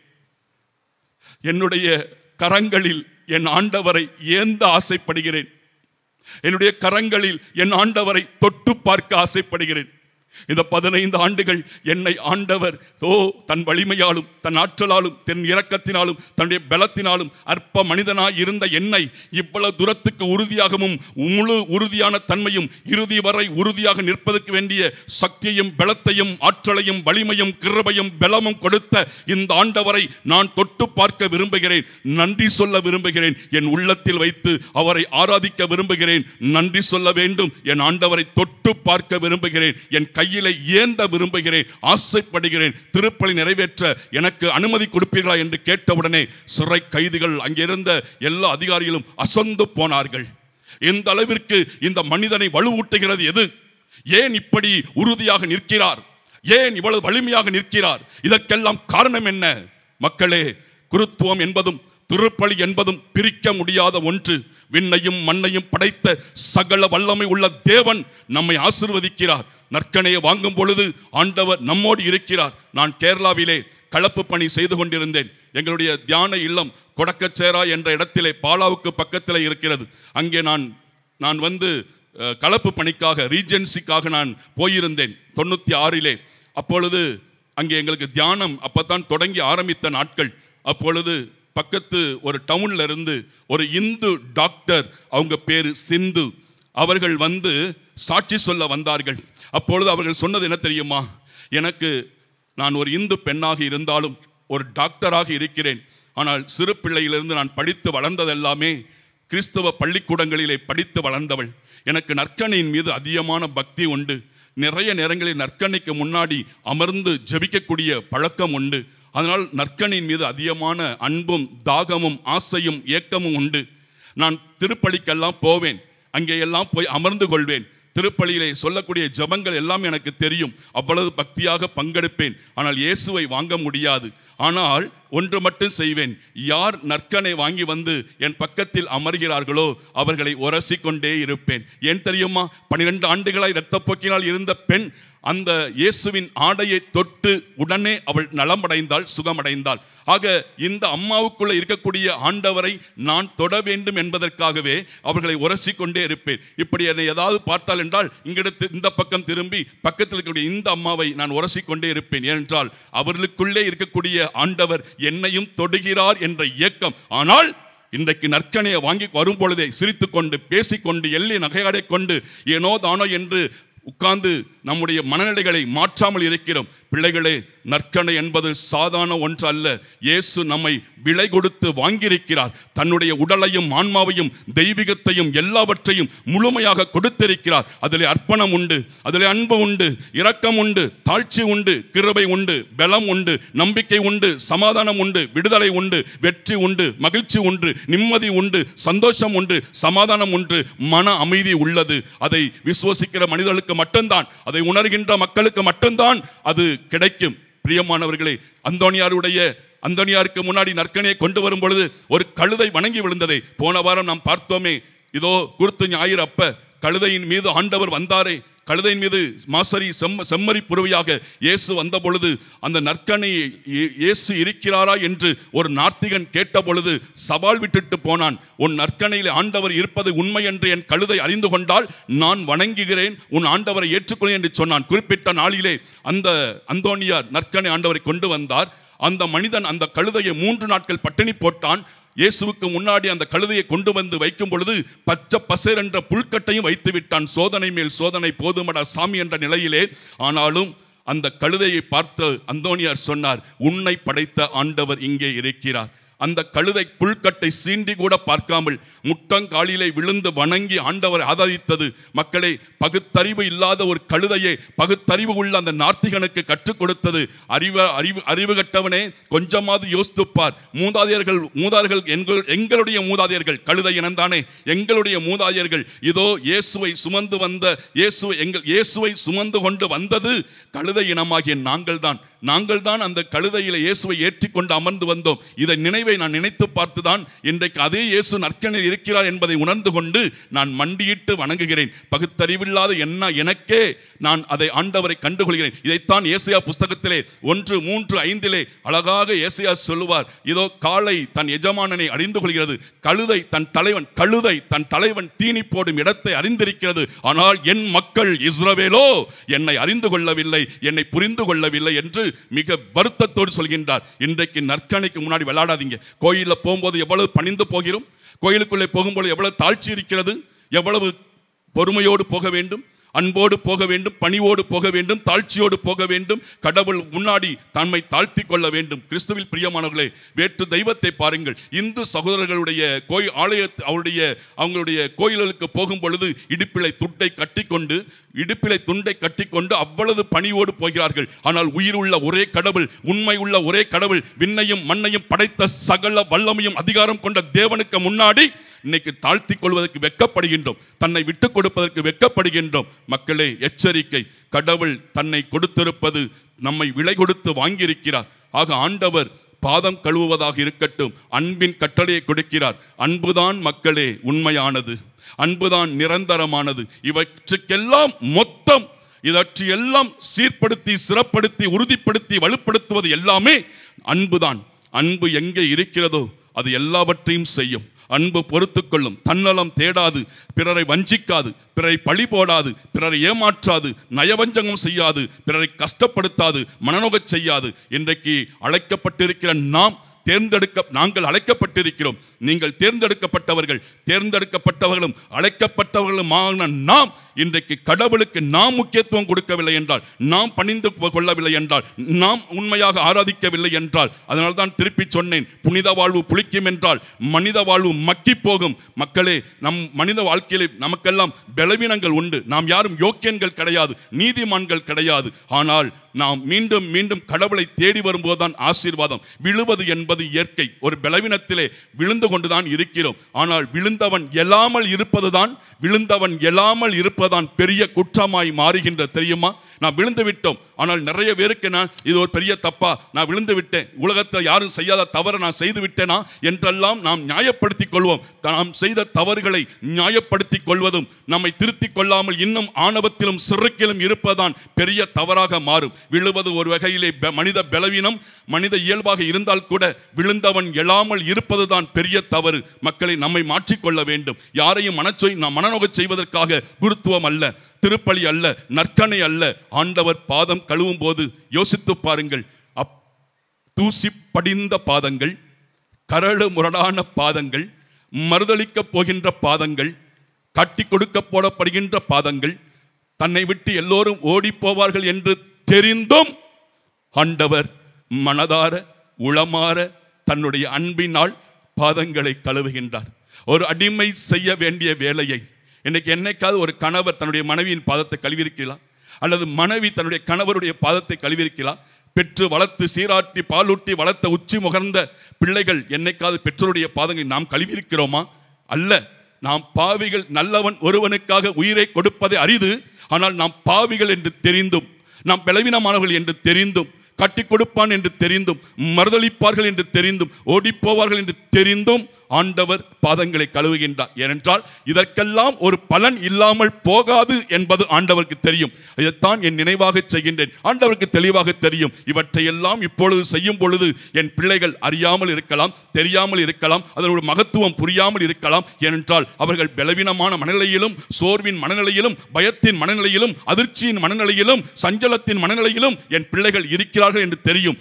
என்னுடைய கரங்களில் என் ஆண்டவரை ஏந்த ஆசைப்படுகிறேன். என்னுடைய கரங்களில் என் ஆண்டவரை தொட்டு பார்க்க ஆசைப்படுகிறேன். இந்த 15 ஆண்டுகள் என்னை ஆண்டவர் தன் வலிமையாலும் தன் ஆற்றலாலும் தன் இரக்கத்தினாலும் தன்னுடைய பலத்தினாலும் அற்ப மனிதனாய் இருந்த என்னை இவ்வளவு தூரத்துக்கு உறுதியாகவும் முழு உறுதியான தன்மையும் இறுதி வரை உறுதியாக நிற்பதற்கு வேண்டிய சக்தியையும் பலத்தையும் ஆற்றலையும் வலிமையும் கிருபையும் பலமும் கொடுத்த இந்த ஆண்டவரை நான் தொட்டு பார்க்க விரும்புகிறேன். நன்றி சொல்ல விரும்புகிறேன். என் உள்ளத்தில் வைத்து அவரை ஆராதிக்க விரும்புகிறேன். நன்றி சொல்ல வேண்டும். என் ஆண்டவரை தொட்டு பார்க்க விரும்புகிறேன். என் கையிலே ஏந்த விரும்புகிறேன், ஆசைப்படுகிறேன். திருப்பலி நிறைவேற்ற எனக்கு அனுமதி கொடுப்பீர்களா என்று கேட்டவுடனே சிறை கைதிகள் அங்கிருந்த எல்லா அதிகாரிகளும் அசந்து போனார்கள். எந்த அளவிற்கு இந்த மனிதனை வலுவூட்டுகிறது எது? ஏன் இப்படி உறுதியாக நிற்கிறார்? ஏன் இவ்வளவு வலிமையாக நிற்கிறார்? இதற்கெல்லாம் காரணம் என்ன? மக்களே, குருத்துவம் என்பதும் திருப்பலி என்பதும் பிரிக்க முடியாத ஒன்று. விண்ணையும் மண்ணையும் படைத்த சகல வல்லமை உள்ள தேவன் நம்மை ஆசீர்வதிக்கிறார். நற்கணையை வாங்கும் பொழுது ஆண்டவர் நம்மோடு இருக்கிறார். நான் கேரளாவிலே கலப்பு பணி செய்து கொண்டிருந்தேன். எங்களுடைய தியான இல்லம் கொடக்கச்சேரா என்ற இடத்திலே பாலாவுக்கு பக்கத்தில் இருக்கிறது. அங்கே நான் வந்து கலப்பு பணிக்காக ரீஜென்சிக்காக நான் போயிருந்தேன் 96. அப்பொழுது அங்கே எங்களுக்கு தியானம் அப்பத்தான் தொடங்கி ஆரம்பித்த நாட்கள். அப்பொழுது பக்கத்து ஒரு டவுன்ல இருந்து ஒரு இந்து டாக்டர், அவங்க பேரு சிந்து, அவர்கள் வந்து சாட்சி சொல்ல வந்தார்கள். அப்பொழுது அவர்கள் சொன்னது என்ன தெரியுமா? நான் ஒரு இந்து பெண்ணாக இருந்தாலும் ஒரு டாக்டராக இருக்கிறேன். ஆனால் சிறு பிள்ளையிலிருந்து நான் படித்து வளர்ந்ததெல்லாமே கிறிஸ்தவ பள்ளிக்கூடங்களிலே படித்து வளர்ந்தவள். எனக்கு நற்கணையின் மீது அதிகமான பக்தி உண்டு. நிறைய நேரங்களில் நற்கணைக்கு முன்னாடி அமர்ந்து ஜெபிக்கக்கூடிய பழக்கம் உண்டு. அதனால் நற்கணையின் மீது அதிகமான அன்பும் தாகமும் ஆசையும் ஏக்கமும் உண்டு. நான் திருப்பலிக்கெல்லாம் போவேன். அங்கே எல்லாம் போய் அமர்ந்து கொள்வேன். திருப்பலியிலே சொல்லக்கூடிய ஜபங்கள் எல்லாம் எனக்கு தெரியும். அவ்வளவு பக்தியாக பங்கெடுப்பேன். ஆனால் இயேசுவை வாங்க முடியாது. ஆனால் ஒன்று மட்டும் செய்வேன். யார் நற்கனை வாங்கி வந்து என் பக்கத்தில் அமர்கிறார்களோ அவர்களை உரசி கொண்டே இருப்பேன். ஏன் தெரியுமா? 12 ஆண்டுகளாய் இரத்தப்போக்கினால் இருந்த பெண் அந்த இயேசுவின் ஆடையை தொட்டு உடனே அவள் நலமடைந்தாள், சுகமடைந்தாள். ஆக இந்த அம்மாவுக்குள்ள இருக்கக்கூடிய ஆண்டவரை நான் தொட வேண்டும் என்பதற்காகவே அவர்களை உரசி கொண்டே இருப்பேன். இப்படி என்னை ஏதாவது பார்த்தால் என்றால் இங்கெடுத்து இந்த பக்கம் திரும்பி பக்கத்தில் இருக்கக்கூடிய இந்த அம்மாவை நான் உரசி கொண்டே இருப்பேன். ஏனென்றால் அவர்களுக்குள்ளே இருக்கக்கூடிய ஆண்டவர் என்னையும் தொடுகிறார் என்ற ஏக்கம். ஆனால் இன்றைக்கு நற்கணையை வாங்கி வரும் பொழுதே சிரித்துக்கொண்டு பேசிக்கொண்டு எள்ளி நகையாடை கொண்டு ஏனோ தானோ என்று உட்கார்ந்து நம்முடைய மனநிலைகளை மாற்றாமல் இருக்கிறோம். பிள்ளைகளே, நற்கணை என்பது சாதாரண ஒன்று அல்ல. இயேசு நம்மை விலை கொடுத்து வாங்கியிருக்கிறார். தன்னுடைய உடலையும் ஆன்மாவையும் தெய்வீகத்தையும் எல்லாவற்றையும் முழுமையாக கொடுத்திருக்கிறார். அதிலே அர்ப்பணம் உண்டு, அதிலே அன்பு உண்டு, இரக்கம் உண்டு, தாழ்ச்சி உண்டு, கிருபை உண்டு, பலம் உண்டு, நம்பிக்கை உண்டு, சமாதானம் உண்டு, விடுதலை உண்டு, வெற்றி உண்டு, மகிழ்ச்சி உண்டு, நிம்மதி உண்டு, சந்தோஷம் உண்டு, சமாதானம் உண்டு, மன அமைதி உள்ளது. அதை விசுவாசிக்கிற மனிதர்களுக்கு மட்டும்தான், அதை உணர்கின்ற மக்களுக்கு மட்டும்தான் அது கிடைக்கும். பிரியமானவர்களே, அந்தோனியாருக்கு முன்னாடி நற்கணையை கொண்டு வரும் பொழுது ஒரு கழுதை வணங்கி விழுந்ததை போன வாரம் நாம் பார்த்தோமே. இதோ குருத்து ஞாயிறு அப்ப கழுதையின் மீது ஆண்டவர் வந்தாரே. கழுதையின் மீது மாசரி செம்மறி புறவியாக இயேசு வந்த பொழுது அந்த நற்கணை இயேசு இருக்கிறாரா என்று ஒரு நாத்திகன் கேட்ட பொழுது சவால் விட்டுட்டு போனான். உன் நற்கணையில் ஆண்டவர் இருப்பது உண்மை என்று என் கழுதை அறிந்து கொண்டால் நான் வணங்குகிறேன், உன் ஆண்டவரை ஏற்றுக்கொள் என்று சொன்னான். குறிப்பிட்ட நாளிலே அந்த அந்தோனியார் நற்கணை ஆண்டவரை கொண்டு வந்தார். அந்த மனிதன் அந்த கழுதையை 3 நாட்கள் பட்டினி போட்டான். இயேசுவுக்கு முன்னாடி அந்த கழுதையை கொண்டு வந்து வைக்கும் பொழுது பச்சை பசேர் என்ற புல்கட்டையும் வைத்து விட்டான். சோதனை மேல் சோதனை போதுமடா சாமி என்ற நிலையிலே. ஆனாலும் அந்த கழுதையை பார்த்து அந்தோனியார் சொன்னார், உன்னை படைத்த ஆண்டவர் இங்கே இருக்கிறார். அந்த கழுதை புல்கட்டை சீண்டி கூட பார்க்காமல் முட்டங்காலிலே விழுந்து வணங்கி ஆண்டவரை ஆதரித்தது. மக்களே, பகுத்தறிவு இல்லாத ஒரு கழுதையை பகுத்தறிவு உள்ள அந்த நாத்திகனுக்கு கற்றுக் கொடுத்தது. அறிவு கட்டவனே, கொஞ்சமாவது யோசித்துப்பார். மூதாதையர்கள் எங்களுடைய மூதாதையர்கள் கழுதை இனந்தானே, எங்களுடைய மூதாதையர்கள் இதோ இயேசுவை சுமந்து வந்த இயேசுவை சுமந்து கொண்டு வந்தது கழுதை இனமாகிய நாங்கள் தான் அந்த கழுதையில இயேசுவை ஏற்றி கொண்டு அமர்ந்து வந்தோம். இதை வாழ்வை நான் நினைத்து பார்த்துதான் இன்றைக்கு அதே இயேசு நற்கனில் இருக்கிறார் என்பதை உணர்ந்து கொண்டு நான் மண்டியிட்டு வணங்குகிறேன். பகுத்தறிவில்லாத எனக்கே நான் அதை ஆண்டவரை கண்டுகொள்கிறேன். இதைத்தான் ஏசாயா புஸ்தகத்திலே 1:3-5 அழகாக ஏசாயா சொல்லுவார். இதோ காளை தன் எஜமானனை அறிந்து கொள்கிறது, கழுதை தன் தலைவன் தீனி போடும் இடத்தை அறிந்திருக்கிறது. ஆனால் என் மக்கள் இஸ்ரவேலோ என்னை அறிந்து கொள்ளவில்லை, என்னை புரிந்து கொள்ளவில்லை என்று மிக வருத்தத்தோடு சொல்கின்றார். இன்றைக்கு நற்கனைக்கு முன்னாடி விளையாடாதீங்க. கோயிலில் போகும்போது எவ்வளவு பணிந்து போகிறோம், கோயிலுக்குள்ளே போகும்போது எவ்வளவு தாழ்ச்சி இருக்கிறது, எவ்வளவு பொறுமையோடு போக வேண்டும், அன்போடு போக வேண்டும், பணிவோடு போக வேண்டும், தாழ்ச்சியோடு போக வேண்டும், கடவுள் முன்னாடி தம்மை தாழ்த்தி கொள்ள வேண்டும். கிறிஸ்துவில் பிரியமானவர்களே, வேற்று தெய்வத்தை பாருங்கள். இந்து சகோதரர்களுடைய அவங்களுடைய கோயில்களுக்கு போகும் பொழுது இடுப்பிலை துண்டை கட்டிக்கொண்டு அவ்வளவு பணிவோடு போகிறார்கள். ஆனால் உயிருள்ள ஒரே கடவுள், உண்மை உள்ள ஒரே கடவுள், விண்ணையும் மண்ணையும் படைத்த சகல வல்லமையும் அதிகாரம் கொண்ட தேவனுக்கு முன்னாடி இன்னைக்கு தாழ்த்தி கொள்வதற்கு வெட்கப்படுகின்றோம், தன்னை விட்டுக் கொடுப்பதற்கு வெட்கப்படுகின்றோம். மக்களே, எச்சரிக்கை. கடவுள் தன்னை கொடுத்திருப்பது நம்மை விலை கொடுத்து வாங்கியிருக்கிறார். ஆக ஆண்டவர் பாதம் கழுவுவதாக இருக்கட்டும், அன்பின் கட்டளையை கொடுக்கிறார். அன்புதான் மக்களே உண்மையானது, அன்புதான் நிரந்தரமானது. இவற்றையெல்லாம் சீர்படுத்தி, சிறப்படுத்தி, உறுதிப்படுத்தி, வலுப்படுத்துவது எல்லாமே அன்புதான். அன்பு எங்கே இருக்கிறதோ அது எல்லாவற்றையும் செய்யும். அன்பு பொறுத்து கொள்ளும், தன்னலம் தேடாது, பிறரை வஞ்சிக்காது, பிறரை பழி போடாது, பிறரை ஏமாற்றாது, நயவஞ்சகம் செய்யாது, பிறரை கஷ்டப்படுத்தாது, மனநோகச் செய்யாது. இன்றைக்கு அழைக்கப்பட்டிருக்கிற நாங்கள் அழைக்கப்பட்டிருக்கிறோம். நீங்கள் தேர்ந்தெடுக்கப்பட்டவர்களும் அழைக்கப்பட்டவர்களுமான நாம் இன்றைக்கு கடவுளுக்கு நாம் முக்கியத்துவம் கொடுக்கவில்லை என்றால், நாம் பணிந்து கொள்ளவில்லை என்றால், நாம் உண்மையாக ஆராதிக்கவில்லை என்றால், அதனால தான் திருப்பி சொன்னேன், புனித வாழ்வு புளிக்கும் என்றால் மனித வாழ்வு மக்கி போகும். மக்களே, நம் மனித வாழ்க்கையிலே நமக்கெல்லாம் பலவீனங்கள் உண்டு. நாம் யாரும் யோக்கியன்கள் கிடையாது, நீதிமான்கள் கிடையாது. ஆனால் நாம் மீண்டும் மீண்டும் கடவுளை தேடி வரும்போதுதான் ஆசீர்வாதம். விழுவது என்பது இயற்கை. ஒரு பலவீனத்திலே விழுந்து கொண்டுதான் இருக்கிறோம். ஆனால் விழுந்தவன் எழாமல் இருப்பதான் பெரிய குற்றமாய் மாறுகின்ற. தெரியுமா? நான் விழுந்து விட்டோம், ஆனால் நிறைய பேருக்கு இது ஒரு பெரிய தப்பா, நான் விழுந்து விட்டேன், உலகத்தில் யாரும் செய்யாத தவறு நான் செய்து விட்டேனா என்றெல்லாம் நாம் நியாயப்படுத்திக் கொள்வோம். நாம் செய்த தவறுகளை நியாயப்படுத்திக் கொள்வதும் நம்மை திருத்திக் கொள்ளாமல் இன்னும் ஆணவத்திலும் சிறுக்கிலும் இருப்பதான் பெரிய தவறாக மாறும். விழுவது ஒரு வகையிலே மனித பலவீனம், மனித இயல்பாக இருந்தால் கூட விழுந்தவன் எழாமல் இருப்பதுதான் பெரிய தவறு. மக்களை நம்மை மாற்றிக்கொள்ள வேண்டும். யாரையும் மனநோகச் செய்வதற்காக குருத்துவம் அல்ல, திருப்பலி அல்ல, நற்கனை அல்ல. ஆண்டவர் பாதம் கழுவும் போது யோசித்து பாருங்கள். தூசி படிந்த பாதங்கள், கரடு முரடான பாதங்கள், மறுதளிக்க போகின்ற பாதங்கள், கட்டி கொடுக்க போடப்படுகின்ற பாதங்கள், தன்னை விட்டு எல்லோரும் ஓடி போவார்கள் என்று தெரிந்தும் ஆண்டவர் மனதார உளமாற தன்னுடைய அன்பினால் பாதங்களை கழுவுகின்றார். ஒரு அடிமை செய்ய வேண்டிய வேலையை இன்னைக்கு என்னைக்காவது ஒரு கணவர் தன்னுடைய மனைவியின் பாதத்தை கழுவியிருக்கலாம், அல்லது மனைவி தன்னுடைய கணவருடைய பாதத்தை கழுவியிருக்கலாம். பெற்று வளர்த்து சீராட்டி பாலூட்டி வளர்த்த உச்சி முகர்ந்த பிள்ளைகள் என்னைக்காவது பெற்றோருடைய பாதங்களை நாம் கழுவியிருக்கிறோமா? அல்ல. நாம் பாவிகள், நல்லவன் ஒருவனுக்காக உயிரை கொடுப்பதை அரிது. ஆனால் நாம் பாவிகள் என்று தெரிந்தும், நாம் பலவீனமானவர்கள் என்று தெரிந்தும், கட்டி கொடுப்பான் என்று தெரிந்தும், மறுதளிப்பார்கள் என்று தெரிந்தும், ஓடிப்போவார்கள் என்று தெரிந்தும் ஆண்டவர் பாதங்களை கழுவுகின்றார். ஏனென்றால் இதற்கெல்லாம் ஒரு பலன் இல்லாமல் போகாது என்பது ஆண்டவருக்கு தெரியும். இதைத்தான் என் நினைவாக செய்கின்றேன். ஆண்டவருக்கு தெளிவாக தெரியும். இவற்றையெல்லாம் இப்பொழுது செய்யும் பொழுது என் பிள்ளைகள் அறியாமல் இருக்கலாம், தெரியாமல் இருக்கலாம், அதனுடைய மகத்துவம் புரியாமல் இருக்கலாம். ஏனென்றால் அவர்கள் பலவீனமான மனநிலையிலும், சோர்வின் மனநிலையிலும், பயத்தின் மனநிலையிலும், அதிர்ச்சியின் மனநிலையிலும், சஞ்சலத்தின் மனநிலையிலும் என் பிள்ளைகள் இருக்கிறார்கள் என்று தெரியும்.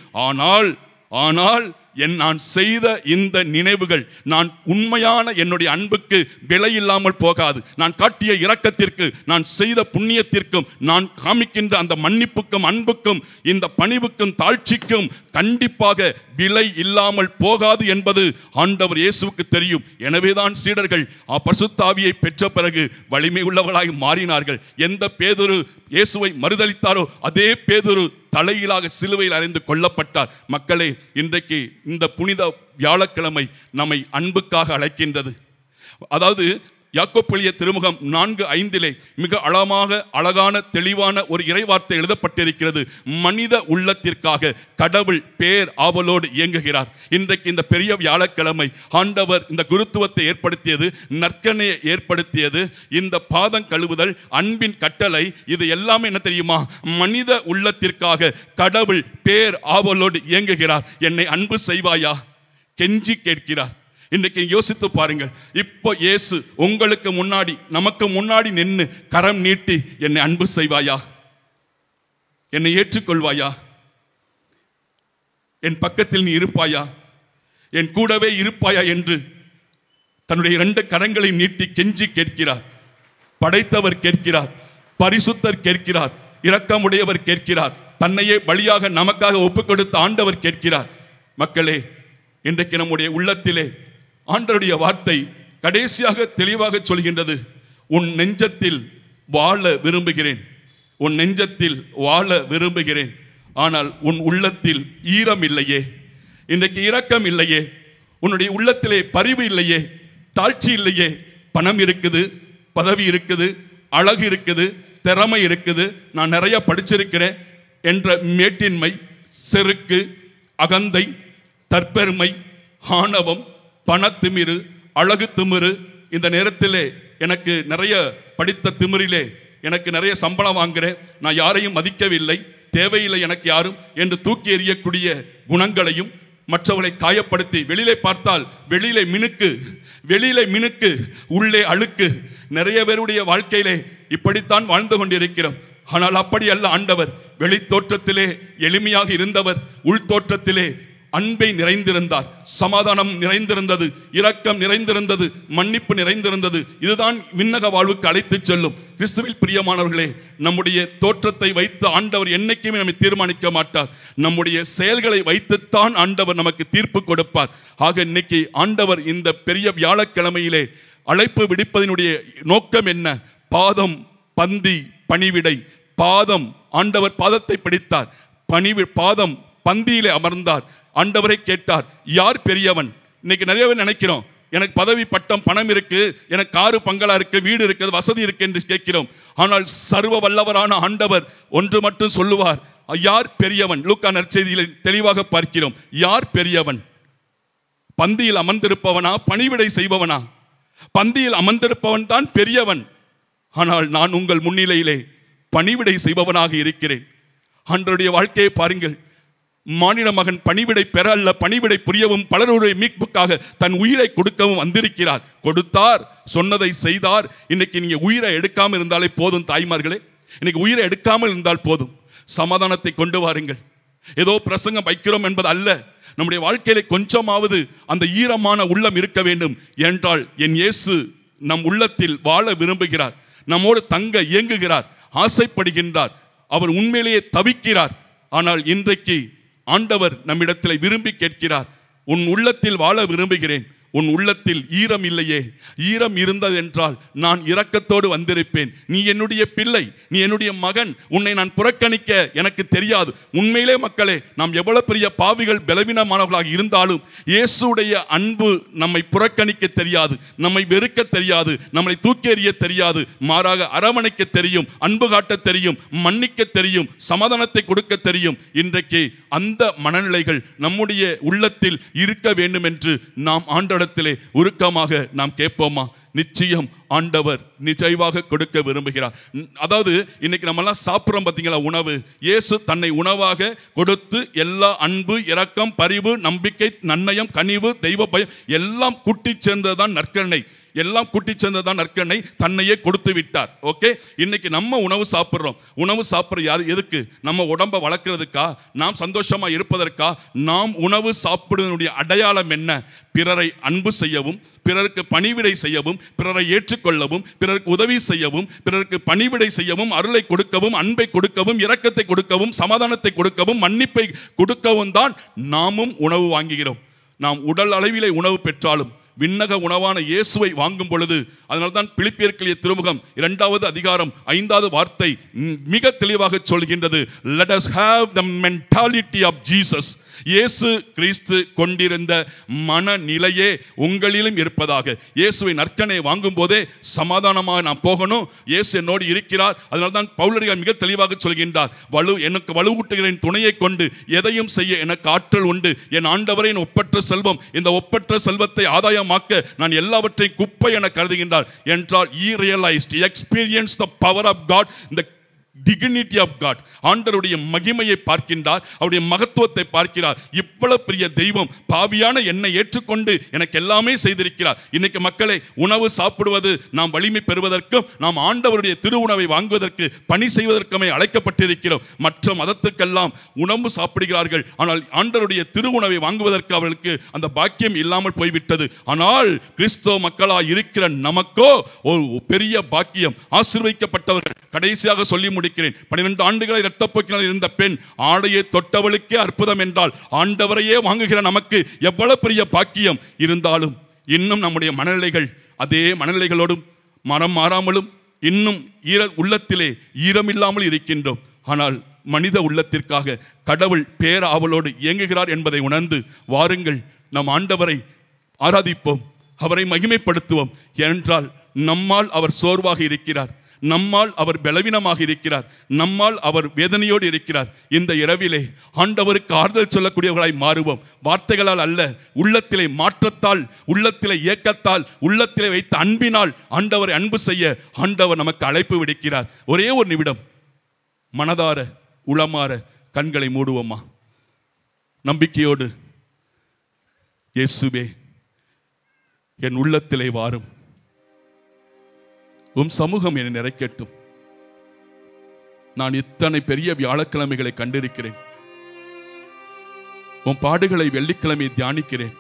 ஆனால் நான் செய்த இந்த நினைவுகள், நான் உண்மையான என்னுடைய அன்புக்கு விலை இல்லாமல் போகாது. நான் காட்டிய இரக்கத்திற்கு, நான் செய்த புண்ணியத்திற்கும், நான் காமிக்கின்ற அந்த மன்னிப்புக்கும், அன்புக்கும், இந்த பணிவுக்கும், தாழ்ச்சிக்கும் கண்டிப்பாக விலை இல்லாமல் போகாது என்பது ஆண்டவர் இயேசுவுக்கு தெரியும். எனவேதான் சீடர்கள் பரிசுத்த ஆவியை பெற்ற பிறகு வலிமை உள்ளவர்களாக மாறினார்கள். எந்த பேதுரு இயேசுவை மறுதலித்தாரோ அதே பேதுரு தலையிலாக சிலுவையில் அறைந்து கொல்லப்பட்டார். மக்களே, இன்றைக்கு இந்த புனித வியாழக்கிழமை நம்மை அன்புக்காக அழைக்கின்றது. அதாவது யாக்கோப்பு எழுதிய திருமுகம் 4:5 மிக அழகான தெளிவான ஒரு இறைவார்த்தை எழுதப்பட்டிருக்கிறது. மனித உள்ளத்திற்காக கடவுள் பேர் ஆவலோடு இயங்குகிறார். இன்றைக்கு இந்த பெரிய வியாழக்கிழமை ஆண்டவர் இந்த குருத்துவத்தை ஏற்படுத்தியது, நற்கனையை ஏற்படுத்தியது, இந்த பாதம் கழுவுதல், அன்பின் கட்டளை, இது எல்லாமே என்ன தெரியுமா? மனித உள்ளத்திற்காக கடவுள் பேர் ஆவலோடு இயங்குகிறார். என்னை அன்பு செய்வாயா கெஞ்சி கேட்கிறார். இன்றைக்கு யோசித்து பாருங்கள். இப்போ இயேசு உங்களுக்கு முன்னாடி, நமக்கு முன்னாடி நின்று கரம் நீட்டி என்னை அன்பு செய்வாயா, என்னை ஏற்றுக்கொள்வாயா, என் பக்கத்தில் நீ இருப்பாயா, என் கூடவே இருப்பாயா என்று தன்னுடைய 2 கரங்களை நீட்டி கெஞ்சி கேட்கிறார். படைத்தவர் கேட்கிறார், பரிசுத்தர் கேட்கிறார், இரக்கமுடையவர் கேட்கிறார், தன்னையே பலியாக நமக்காக ஒப்புக் கொடுத்த ஆண்டவர் கேட்கிறார். மக்களே, இன்றைக்கு நம்முடைய உள்ளத்திலே ஆண்டவருடைய வார்த்தை கடைசியாக தெளிவாக சொல்கின்றது. உன் நெஞ்சத்தில் வாழ விரும்புகிறேன், உன் நெஞ்சத்தில் வாழ விரும்புகிறேன், ஆனால் உன் உள்ளத்தில் ஈரம் இல்லையே, இன்றைக்கு இரக்கம் இல்லையே, உன்னுடைய உள்ளத்திலே பரிவு இல்லையே, தாழ்ச்சி இல்லையே. பணம் இருக்குது, பதவி இருக்குது, அழகு இருக்குது, திறமை இருக்குது, நான் நிறைய படிச்சிருக்கிறேன் என்ற மேட்டின்மை, செருக்கு, அகந்தை, தற்பெருமை, ஆணவம், பணத்திமிரு, அழகு திமிரு, இந்த நேரத்திலே எனக்கு நிறைய படித்த திமிரிலே எனக்கு நிறைய சம்பளம் வாங்குறேன், நான் யாரையும் மதிக்கவில்லை, தேவையில்லை எனக்கு யாரும் என்று தூக்கி எறியக்கூடிய குணங்களையும், மற்றவர்களை காயப்படுத்தி வெளியிலே பார்த்தால் வெளியிலே மினுக்கு உள்ளே அழுக்கு, நிறைய பேருடைய வாழ்க்கையிலே இப்படித்தான் வாழ்ந்து கொண்டிருக்கிறோம். ஆனால் அப்படி அல்ல ஆண்டவர். வெளி தோற்றத்திலே எளிமையாக இருந்தவர், உள் தோற்றத்திலே அன்பை நிறைந்திருந்தார், சமாதானம் நிறைந்திருந்தது, இரக்கம் நிறைந்திருந்தது, மன்னிப்பு நிறைந்திருந்தது. இதுதான் விண்ணக வாழ்வுக்கு அழைத்து செல்லும். கிறிஸ்துவில் பிரியமானவர்களே, நம்முடைய தோற்றத்தை வைத்து ஆண்டவர் என்னைக்குமே நம்மை தீர்மானிக்க மாட்டார். நம்முடைய செயல்களை வைத்துத்தான் ஆண்டவர் நமக்கு தீர்ப்பு கொடுப்பார். ஆக இன்னைக்கு ஆண்டவர் இந்த பெரிய வியாழக்கிழமையிலே அழைப்பு விடுப்பதனுடைய நோக்கம் என்ன? பாதம், பந்தி, பணிவிடை. பாதம், ஆண்டவர் பாதத்தை பிடித்தார், பாதம் பந்தியிலே அமர்ந்தார். ஆண்டவரை கேட்டார், யார் பெரியவன்? இன்னைக்கு நிறைய பேர் நினைக்கிறோம், எனக்கு பதவி, பட்டம், பணம் இருக்கு, எனக்கு காரு, பங்களா இருக்கு, வீடு இருக்கு, வசதி இருக்கு என்று கேட்கிறோம். ஆனால் சர்வ வல்லவரான ஆண்டவர் ஒன்று மட்டும் சொல்லுவார், யார் பெரியவன்? லூக்கா நற்செய்தியில் தெளிவாக பார்க்கிறோம். யார் பெரியவன்? பந்தியில் அமர்ந்திருப்பவனா, பணிவிடை செய்பவனா? பந்தியில் அமர்ந்திருப்பவன் தான் பெரியவன். ஆனால் நான் உங்கள் முன்னிலையிலே பணிவிடை செய்பவனாக இருக்கிறேன். ஆண்டவருடைய வாழ்க்கையை பாருங்கள். மானிட மகன் பணிவிடை பெற அல்ல, பணிவிடை புரியவும் பலருடைய மீட்புக்காக தன் உயிரை கொடுக்கவும் வந்திருக்கிறார். கொடுத்தார், சொன்னதை செய்தார். இன்னைக்கு நீங்க உயிரை எடுக்காமல் இருந்தாலே போதும் தாய்மார்களே, இன்னைக்கு உயிரை எடுக்காமல் இருந்தால் போதும். சமாதானத்தை கொண்டு வாருங்கள். ஏதோ பிரசங்கம் வைக்கிறோம் என்பது அல்ல, நம்முடைய வாழ்க்கையில கொஞ்சமாவது அந்த ஈரமான உள்ளம் இருக்க வேண்டும். என்றால் என் இயேசு நம் உள்ளத்தில் வாழ விரும்புகிறார், நம்மோடு தங்க இயங்குகிறார், ஆசைப்படுகின்றார். அவர் உண்மையிலேயே தவிக்கிறார். ஆனால் இன்றைக்கு ஆண்டவர் நம்மிடத்தில் விரும்பி கேட்கிறார், உன் உள்ளத்தில் வாழ விரும்புகிறேன், உன் உள்ளத்தில் ஈரம் இல்லையே. ஈரம் இருந்தது என்றால் நான் இரக்கத்தோடு வந்திருப்பேன். நீ என்னுடைய பிள்ளை, நீ என்னுடைய மகன், உன்னை நான் புறக்கணிக்க எனக்கு தெரியாது. உண்மையிலே மக்களே, நாம் எவ்வளவு பெரிய பாவிகள், பலவீனமானவர்களாக இருந்தாலும் இயேசுடைய அன்பு நம்மை புறக்கணிக்க தெரியாது, நம்மை வெறுக்க தெரியாது, நம்மை தூக்கி எறிய தெரியாது. மாறாக அரவணைக்க தெரியும், அன்பு காட்ட தெரியும், மன்னிக்க தெரியும், சமாதானத்தை கொடுக்க தெரியும். இன்றைக்கு அந்த மனநிலைகள் நம்முடைய உள்ளத்தில் இருக்க வேண்டும் என்று நாம் ஆண்டவரிடத்திலே உருக்கமாக நாம் கேட்போமா? நிச்சயம் ஆண்டவர் நிறைவாக கொடுக்க விரும்புகிறார். அதாவது இன்னைக்கு நம்ம எல்லாம் சாப்பிட்றோம் பார்த்தீங்களா உணவு, இயேசு தன்னை உணவாக கொடுத்து எல்லா அன்பு, இரக்கம், பரிவு, நம்பிக்கை, நன்னயம், கனிவு, தெய்வ பயம் எல்லாம் கூட்டி சேர்ந்ததுதான் நற்கருணை. எல்லாம் கூட்டி சேர்ந்ததான் நற்கருணை. தன்னையே கொடுத்து விட்டார். ஓகே, இன்னைக்கு நம்ம உணவு சாப்பிட்றோம். உணவு சாப்பிட்ற யார்? எதுக்கு? நம்ம உடம்பை வளர்க்கறதுக்கா? நாம் சந்தோஷமா இருப்பதற்கா? நாம் உணவு சாப்பிடுவதனுடைய அடையாளம் என்ன? பிறரை அன்பு செய்யவும், பிறருக்கு பணிவிடை செய்யவும், பிறரை ஏற்றுக்கொள்ளவும், பிறருக்கு உதவி செய்யவும், பிறருக்கு பணிவிடை செய்யவும், அருளை கொடுக்கவும், அன்பை கொடுக்கவும், இரக்கத்தை கொடுக்கவும், சமாதானத்தை கொடுக்கவும், மன்னிப்பை கொடுக்கவும் தான் நாமும் உணவு வாங்குகிறோம். நாம் உடல் அளவிலே உணவு பெற்றாலும் விண்ணக உணவான இயேசுவை வாங்கும் பொழுது, அதனால்தான் பிலிப்பியர்க்கிய திருமுகம் 2வது அதிகாரம் 5வது வார்த்தை மிக தெளிவாக சொல்கின்றது, let us have the mentality of Jesus. இயேசு கிறிஸ்து கொண்டிருந்த மனநிலையே உங்களிலும் இருப்பதாக. இயேசுவை நற்கனை வாங்கும் போதே சமாதானமாக நான் போகணும், இயேசு என்னோடு இருக்கிறார். அதனால்தான் பவுலடியார் மிக தெளிவாக சொல்கின்றார், எனக்கு வலுவூட்டுகிற துணையை கொண்டு எதையும் செய்ய எனக்கு ஆற்றல் உண்டு. என் ஆண்டவரின் ஒப்பற்ற செல்வம், இந்த ஒப்பற்ற செல்வத்தை ஆதாயமாக்க நான் எல்லாவற்றையும் குப்பை என கருதுகின்றார் என்றால் he realized, he experienced the power of God, the dignity of God. ஆண்டவருடைய மகிமையை பார்க்கின்றார், அவருடைய மகத்துவத்தை பார்க்கிறார். இவ்வளவு பெரிய தெய்வம் பாவியான என்னை ஏற்றுக்கொண்டு எனக்கு எல்லாமே செய்திருக்கிறார். இன்னைக்கு மக்களை, உணவு சாப்பிடுவது நாம் வலிமை பெறுவதற்கும் நாம் ஆண்டவருடைய திருவுணவை வாங்குவதற்கு பணி செய்வதற்குமே அழைக்கப்பட்டிருக்கிறோம். மற்ற மதத்துக்கெல்லாம் உணவு சாப்பிடுகிறார்கள், ஆனால் ஆண்டவருடைய திருவுணவை வாங்குவதற்கு அவர்களுக்கு அந்த பாக்கியம் இல்லாமல் போய்விட்டது. ஆனால் கிறிஸ்தவ மக்களாய் இருக்கிற நமக்கோ ஒரு பெரிய பாக்கியம். ஆசீர்வதிக்கப்பட்டவர்கள். கடைசியாக சொல்லி முடிக்கிறேன். 12 ஆண்டுகளை இரத்தப்போக்கினால் இருந்த பெண் ஆடையை தொட்டவளுக்கே அற்புதம் என்றால், ஆண்டவரையே வாங்குகிற நமக்கு எவ்வளவு பெரிய பாக்கியம். இருந்தாலும் இன்னும் நம்முடைய மனநிலைகள் அதே மனநிலைகளோடும் மனம் மாறாமலும் இன்னும் உள்ளத்திலே ஈரமில்லாமல் இருக்கின்றோம். ஆனால் மனித உள்ளத்திற்காக கடவுள் பேராவலோடு இயங்குகிறார் என்பதை உணர்ந்து வாருங்கள், நம் ஆண்டவரை ஆராதிப்போம், அவரை மகிமைப்படுத்துவோம். ஏனென்றால் நம்மால் அவர் சோர்வாக இருக்கிறார், நம்மால் அவர் பலவீனமாக இருக்கிறார், நம்மால் அவர் வேதனையோடு இருக்கிறார். இந்த இரவிலே ஆண்டவருக்கு ஆறுதல் சொல்லக்கூடியவர்களாய் மாறுவோம். வார்த்தைகளால் அல்ல, உள்ளத்திலே மாற்றத்தால், உள்ளத்திலே ஏக்கத்தால், உள்ளத்திலே வைத்த அன்பினால் ஆண்டவரை அன்பு செய்ய ஆண்டவர் நமக்கு அழைப்பு விடுக்கிறார். ஒரே ஒரு நிமிடம் மனதார உளமாற கண்களை மூடுவோமா? நம்பிக்கையோடு, இயேசுவே என் உள்ளத்திலே வாரும், உம் சமூகம் என்னை நிறைக்கட்டும். நான் இத்தனை பெரிய வியாழக்கிழமைகளை கண்டிருக்கிறேன், உன் பாடுகளை வெள்ளிக்கிழமை தியானிக்கிறேன்,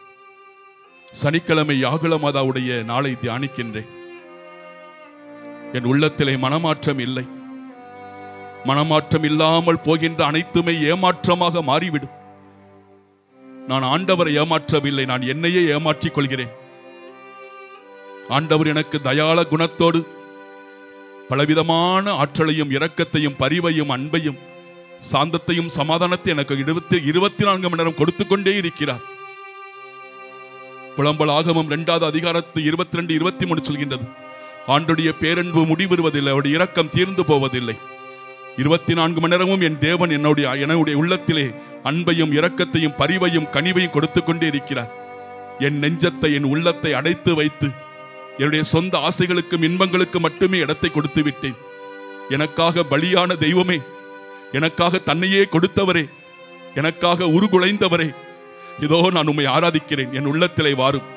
சனிக்கிழமை யாகுல மாதாவுடைய நாளை தியானிக்கின்றேன். என் உள்ளத்திலே மனமாற்றம் இல்லை. மனமாற்றம் இல்லாமல் போகின்ற அனைத்துமே ஏமாற்றமாக மாறிவிடும். நான் ஆண்டவரை ஏமாற்றவில்லை, நான் என்னையே ஏமாற்றிக் கொள்கிறேன். ஆண்டவர் எனக்கு தயாள குணத்தோடு பலவிதமான ஆற்றலையும் இரக்கத்தையும் பரிவையும் அன்பையும் சாந்தத்தையும் சமாதானத்தை எனக்கு 24 மணி நேரம் கொடுத்து கொண்டே இருக்கிறார். புலம்பல் ஆகமம் 2வது அதிகாரத்து 22, 23 சொல்கின்றது, ஆண்டுடைய பேரன்பு முடிவுறுவதில்லை, அவருடைய இரக்கம் தீர்ந்து போவதில்லை. 24 மணி நேரமும் என் தேவன் என்னுடைய உள்ளத்திலே அன்பையும் இரக்கத்தையும் பரிவையும் கனிவையும் கொடுத்து கொண்டே இருக்கிறார். என் நெஞ்சத்தை, என் உள்ளத்தை அடைத்து வைத்து என்னுடைய சொந்த ஆசைகளுக்கும் இன்பங்களுக்கு மட்டுமே இடத்தை கொடுத்து விட்டேன். எனக்காக பலியான தெய்வமே, எனக்காக தன்னையே கொடுத்தவரே, எனக்காக உருகுலைந்தவரே, இதோ நான் உம்மை ஆராதிக்கிறேன். என் உள்ளத்திலே வாரும்,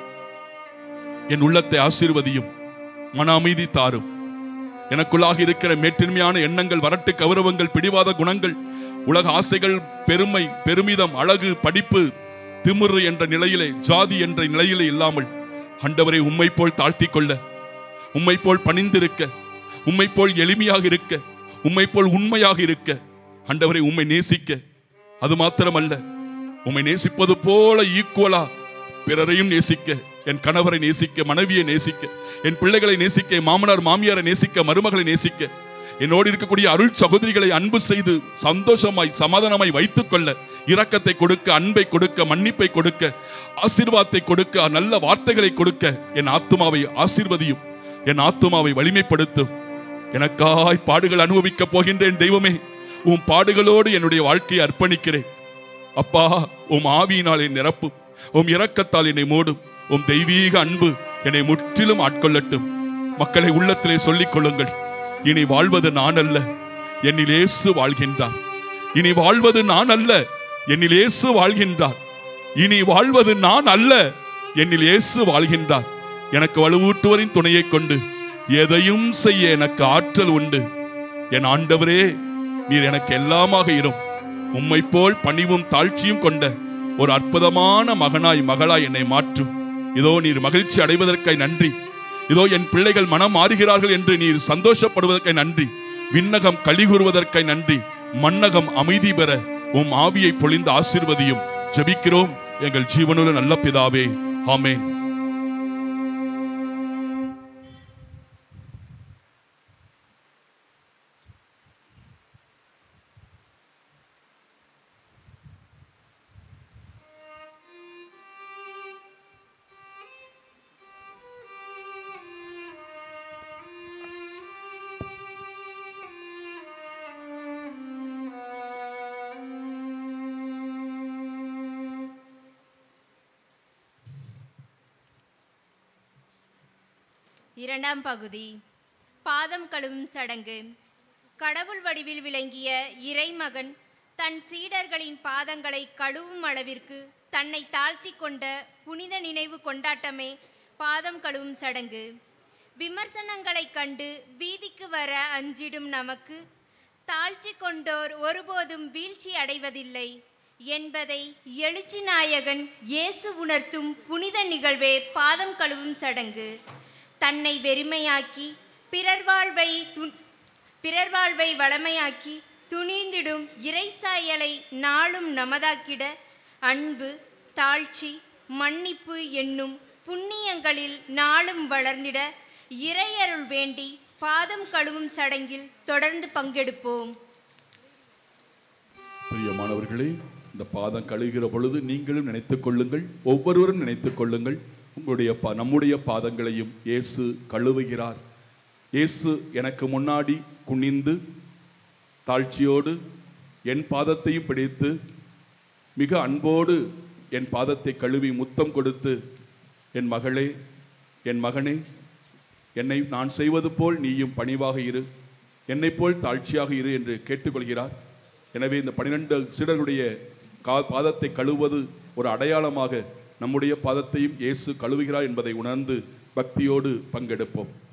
என் உள்ளத்தை ஆசீர்வதியும், மன அமைதி தாரும். எனக்குள்ளாக இருக்கிற மேட்டின்மையான எண்ணங்கள், வரட்டு கௌரவங்கள், பிடிவாத குணங்கள், உலக ஆசைகள், பெருமை, பெருமிதம், அழகு, படிப்பு, திமிரு என்ற நிலையிலே, ஜாதி என்ற நிலையிலே இல்லாமல் ஆண்டவரை உம்மை போல் தாழ்த்தி கொள்ள, உம்மை போல் பணிந்திருக்க, உம்மை போல் எளிமையாக இருக்க, உம்மை போல் உண்மையாக இருக்க, ஆண்டவரை உம்மை நேசிக்க, அது மாத்திரமல்ல உம்மை நேசிப்பது போல ஈக்குவலா பிறரையும் நேசிக்க, என் கணவரை நேசிக்க, மனைவியை நேசிக்க, என் பிள்ளைகளை நேசிக்க, மாமனார் மாமியாரை நேசிக்க, மருமகளை நேசிக்க, என்னோடு இருக்கக்கூடிய அருள் சகோதரிகளை அன்பு செய்து சந்தோஷமாய் சமாதானமாய் வைத்துக் கொள்ள, இரக்கத்தை கொடுக்க, அன்பை கொடுக்க, மன்னிப்பை கொடுக்க, ஆசீர்வாதத்தை கொடுக்க, நல்ல வார்த்தைகளை கொடுக்க என் ஆத்துமாவை ஆசீர்வதியும், என் ஆத்துமாவை வலிமைப்படுத்தும். எனக்காய் பாடுகள் அனுபவிக்க போகின்றேன் தெய்வமே, உம் பாடுகளோடு என்னுடைய வாழ்க்கையை அர்ப்பணிக்கிறேன். அப்பா, உம் ஆவியினால் என்னை நிரப்பும், உம் இரக்கத்தால் என்னை மூடும், உம் தெய்வீக அன்பு என்னை முற்றிலும் ஆட்கொள்ளட்டும். மக்களை உள்ளத்திலே சொல்லிக் கொள்ளுங்கள், இனி வாழ்வது நான் அல்ல, என்னில் இயேசு வாழ்கின்றார். இனி வாழ்வது நான் அல்ல, என்னில் இயேசு வாழ்கின்றார். இனி வாழ்வது நான் அல்ல, என்னில் இயேசு வாழ்கின்றார். எனக்கு வலுவூட்டுவரின் துணையை கொண்டு எதையும் செய்ய எனக்கு ஆற்றல் உண்டு. என் ஆண்டவரே, நீர் எனக்கு எல்லாமாக இரும். உம்மை போல் பணிவும் தாழ்ச்சியும் கொண்ட ஒரு அற்புதமான மகனாய் மகளாய் என்னை மாற்றும். இதோ நீர் மகிழ்ச்சி அடைவதற்காய் நன்றி. இதோ என் பிள்ளைகள் மனம் மாறுகிறார்கள் என்று நீர் சந்தோஷப்படுவதற்காய் நன்றி. விண்ணகம் களிகூறுவதற்காய் நன்றி. மன்னகம் அமைதி பெற உம் ஆவியை பொழிந்து ஆசீர்வதியும். ஜெபிக்கிறோம் எங்கள் ஜீவனுள்ள நல்ல பிதாவே, ஆமென். இரண்டாம் பகுதி, பாதம் கழுவும் சடங்கு. கடவுள் வடிவில் விளங்கிய இறைமகன் தன் சீடர்களின் பாதங்களை கழுவும் அளவிற்கு தன்னை தாழ்த்தி கொண்ட புனித நினைவு கொண்டாட்டமே பாதம் கழுவும் சடங்கு. விமர்சனங்களை கண்டு வீதிக்கு வர அஞ்சிடும் நமக்கு தாழ்ச்சி கொண்டோர் ஒருபோதும் வீழ்ச்சி அடைவதில்லை என்பதை எழுச்சி நாயகன் இயேசு உணர்த்தும் புனித நிகழ்வே பாதம் கழுவும் சடங்கு. தன்னை வெறுமையாக்கி பிறர் வாழ்வை வளமையாக்கி துணிந்திடும் இறைசாயலை நாளும் நமதாக்கிட அன்பு, தாழ்ச்சி, மன்னிப்பு என்னும் புண்ணியங்களில் நாளும் வளர்ந்திட இறையருள் வேண்டி பாதம் கழுவும் சடங்கில் தொடர்ந்து பங்கெடுப்போம். பிரியமானவர்களே, இந்த பாதம் கழுவுகிற பொழுது நீங்களும் நினைத்துக் கொள்ளுங்கள், ஒவ்வொருவரும் நினைத்துக் கொள்ளுங்கள், நம்முடைய பாதங்களையும் இயேசு கழுவுகிறார். இயேசு எனக்கு முன்னாடி குனிந்து தாழ்ச்சியோடு என் பாதத்தையும் பிடித்து மிக அன்போடு என் பாதத்தை கழுவி முத்தம் கொடுத்து, என் மகளே, என் மகனே, என்னை நான் செய்வது போல் நீயும் பணிவாக இரு, என்னை போல் தாழ்ச்சியாக இரு என்று கேட்டுக்கொள்கிறார். எனவே இந்த 12 சீடர்களுடைய பாதத்தை கழுவுவது ஒரு அடையாளமாக நம்முடைய பாதத்தையும் இயேசு கழுவுகிறார் என்பதை உணர்ந்து பக்தியோடு பங்கெடுப்போம்.